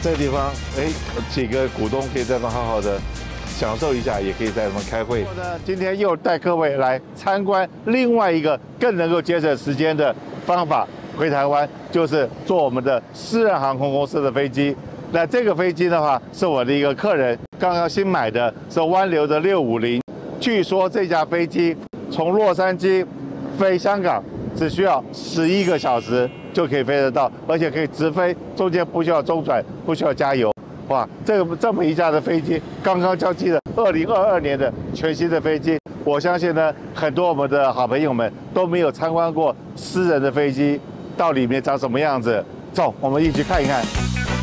这个地方，几个股东可以在那好好的享受一下，也可以在那边开会。今天又带各位来参观另外一个更能够节省时间的方法，回台湾就是坐我们的私人航空公司的飞机。那这个飞机的话，是我的一个客人刚刚新买的，是湾流的650。据说这架飞机从洛杉矶飞香港只需要11个小时就可以飞得到，而且可以直飞，中间不需要中转，不需要加油。哇，这么一架的飞机刚刚交机的2022年的全新的飞机，我相信呢，很多我们的好朋友们都没有参观过私人的飞机，到里面长什么样子。走，我们一起看一看。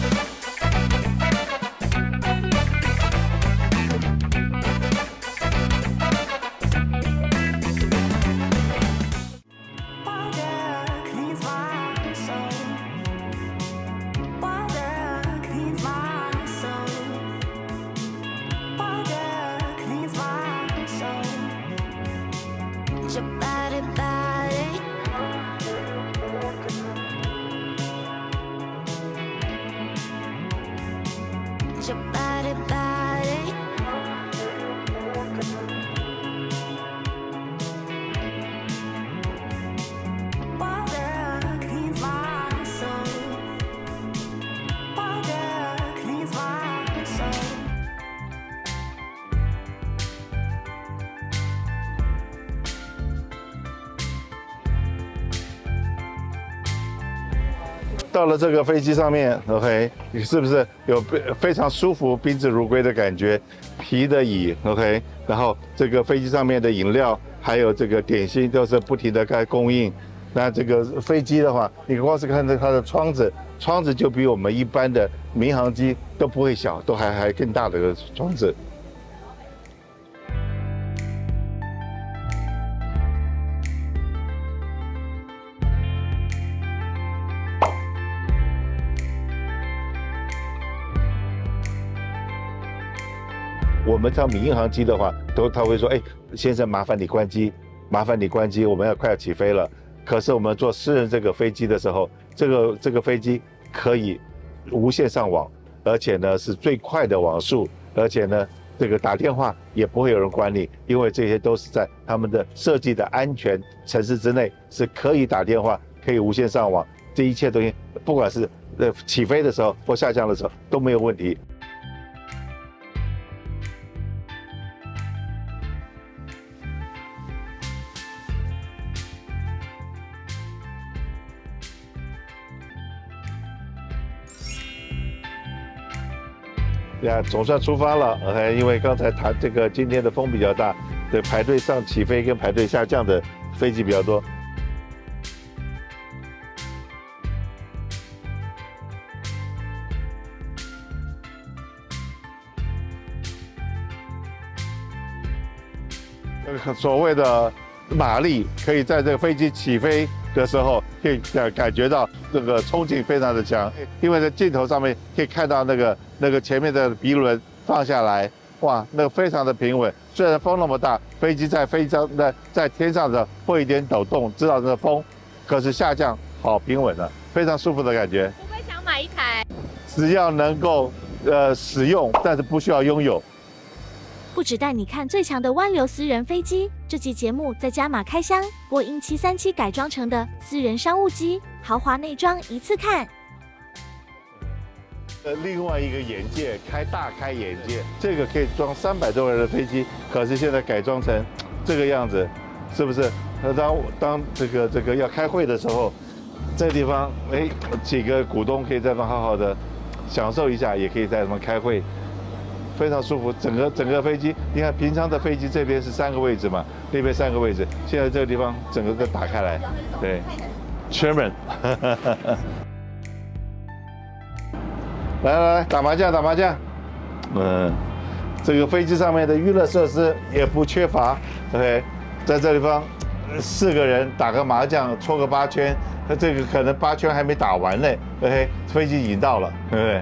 到了这个飞机上面 ，OK， 你是不是有非常舒服、宾至如归的感觉？皮的椅 ，OK， 然后这个飞机上面的饮料还有这个点心都是不停的在供应。那这个飞机的话，你光是看着它的窗子就比我们一般的民航机都不会小，都还更大的窗子。我们像民航机的话，他会说，先生，麻烦你关机，我们快要起飞了。可是我们坐私人这个飞机的时候，这个飞机可以无线上网，而且呢是最快的网速，而且呢这个打电话也不会有人管你，因为这些都是在他们的设计的安全城市之内，是可以打电话，可以无线上网，这一切东西，不管是起飞的时候或下降的时候都没有问题。总算出发了。因为刚才谈这个今天的风比较大，对，排队上起飞跟排队下降的飞机比较多。所谓的马力可以在这个飞机起飞的时候，可以感觉到这个冲劲非常的强，因为在镜头上面可以看到那个前面的鼻轮放下来，哇，那个非常的平稳。虽然风那么大，飞机在天上的会有一点抖动，知道这个风，可是下降好平稳的，非常舒服的感觉。 会不会想买一台？ 只要能够使用，但是不需要拥有。 不只带你看最强的湾流私人飞机，这期节目再加码开箱波音737改装成的私人商务机，豪华内装一次看。 另外一个眼界，大开眼界，这个可以装300多人的飞机，可是现在改装成这个样子，是不是？当这个要开会的时候，这个地方几个股东可以在那好好的享受一下，也可以在那边开会。非常舒服，整个飞机，你看平常的飞机这边是3个位置嘛，那边3个位置，现在这个地方整个都打开来，对 ，Chairman， 来打麻将，这个飞机上面的娱乐设施也不缺乏 ，OK， 在这地方4个人打个麻将，搓个8圈，那这个可能8圈还没打完呢 ，OK， 飞机已经到了，对不对？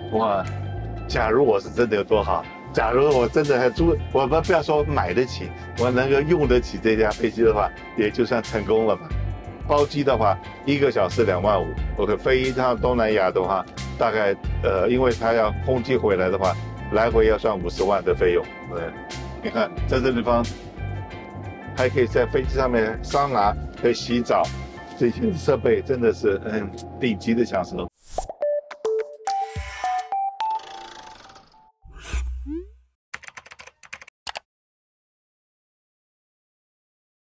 哇，假如我是真的有多好，假如我真的还我们不要说买得起，我能够用得起这架飞机的话，也就算成功了吧。包机的话，1个小时2万5，我可飞一趟东南亚的话，大概因为它要空机回来的话，来回要算50万的费用。对，你看在这地方，还可以在飞机上面桑拿，可以洗澡，这些设备真的是顶级的享受。